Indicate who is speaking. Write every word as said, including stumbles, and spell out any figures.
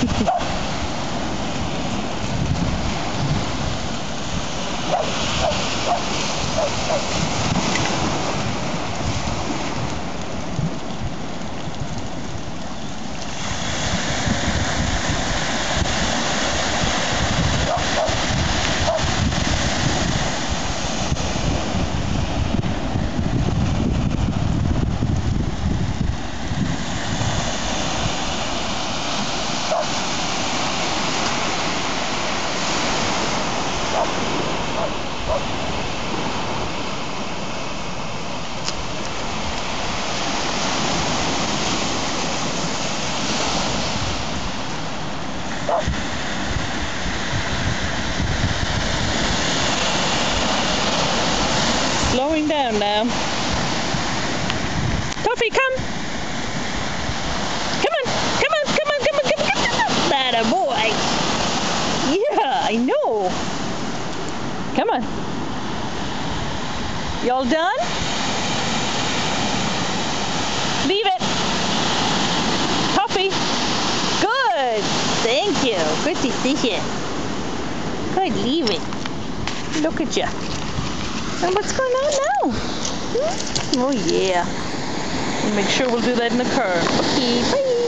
Speaker 1: Slowing down now. Toffee, come! Come on! Come on! Come on! Come on! Come on! Come on! That a boy! Yeah, I know! Come on! Y'all done? Leave it! Toffee! Good! Thank you! Good decision! Good, leave it! Look at you! And what's going on now? Hmm? Oh yeah. We'll make sure we'll do that in the car. Okay, bye.